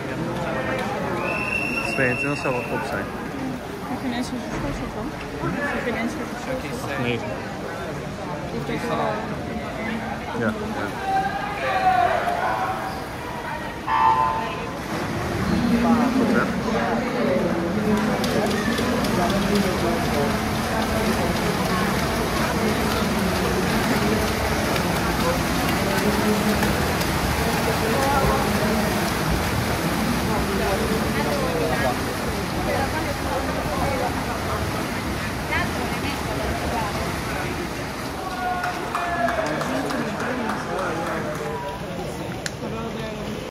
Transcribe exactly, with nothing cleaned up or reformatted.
tweeëntwintig, dat zou wel top zijn. Heb je een Enschede schoolschool van? Heb je een Enschede schoolschool? acht negen. Heeft ook wel... Ja. Goed hè?